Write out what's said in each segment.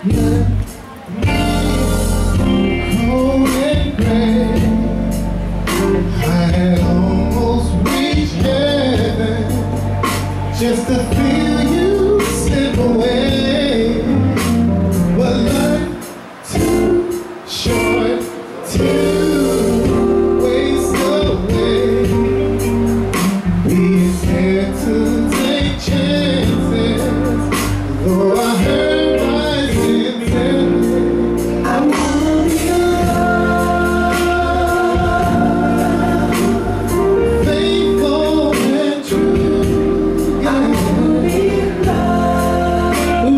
Cold and gray, I had almost reached heaven just to feel you slip away. But life too short to waste away. Being scared to take chances, though I heard my senses. I wanna be loved, faithful and true. I wanna be loved.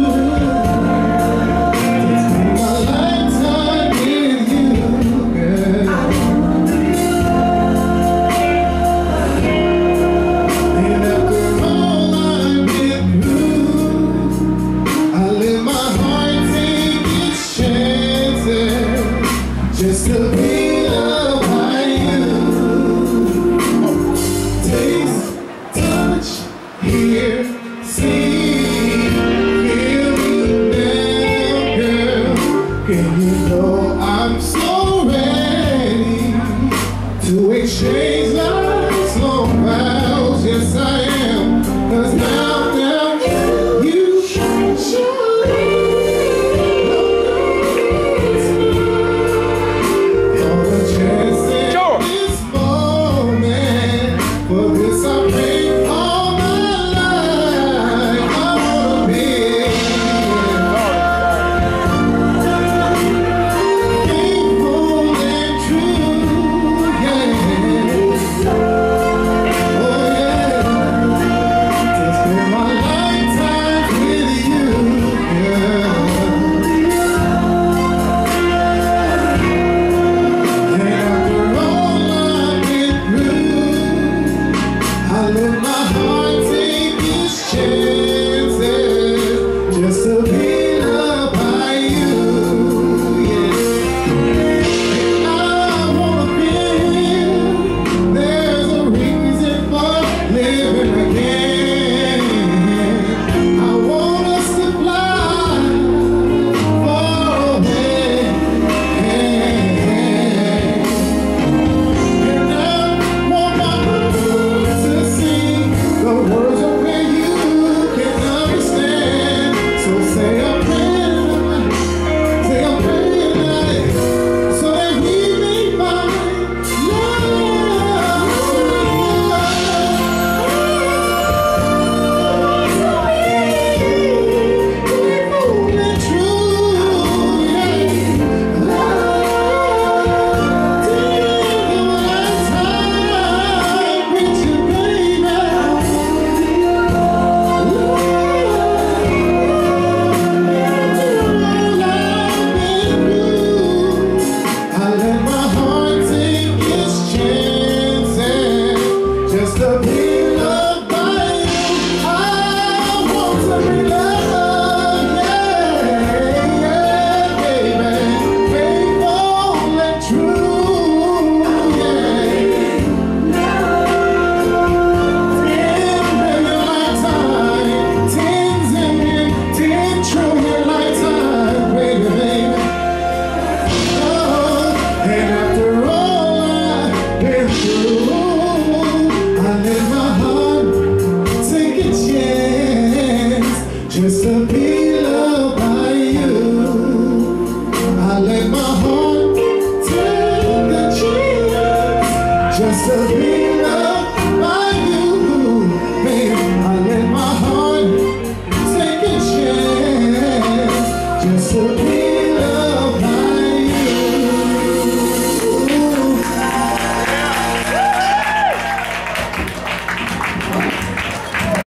To spend my lifetime with you, girl. I wanna be loved. And after all I've been through, I let my heart take its chances just to be loved by you. Taste, touch, hear, see, feel me now, girl. And you know I'm so ready to exchange life's long vows. Yes, I am. 'Cause now you surely all the chance at this moment. For this I prayed all my life. I wanna be faithful and true, yeah. Oh yeah, to spend my lifetime with you, girl. And after all I've been through, I let my heart take its chances just to be loved by you, yeah. And I wanna feel there's a reason for living again. I want us to fly far away. And I want my heart to sing the words of where you can understand. So say a prayer tonight, so that we may find love. Faithful and true, yeah. Love to live a lifetime with you, baby. I let my heart take its chances just to be loved by you. I want to be loved, yeah, baby. Faithful and true, yeah. 10 million lifetime, 10 zillion, 10 trillion lifetime, baby. And after all I've been through, I let my heart take a chance just to be loved by you. I let my heart take a chance just to be